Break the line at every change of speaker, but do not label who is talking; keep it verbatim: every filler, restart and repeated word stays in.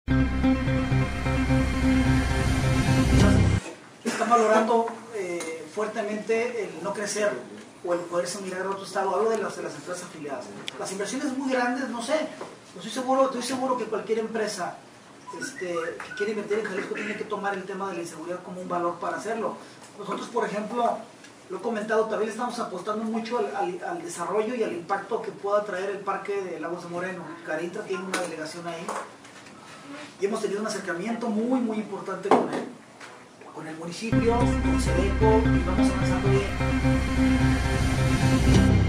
Están valorando eh, fuertemente el no crecer o el poderse migrar a otro estado. Hablo de las, de las empresas afiliadas. Las inversiones muy grandes, no sé. Estoy seguro, estoy seguro que cualquier empresa este, que quiere invertir en Jalisco tiene que tomar el tema de la inseguridad como un valor para hacerlo. Nosotros, por ejemplo, lo he comentado, también le estamos apostando mucho al, al, al desarrollo y al impacto que pueda traer el Parque de Lagos de Moreno. Carintra tiene una delegación ahí y hemos tenido un acercamiento muy, muy importante con él, con el municipio, con Sedeco, y vamos avanzando bien.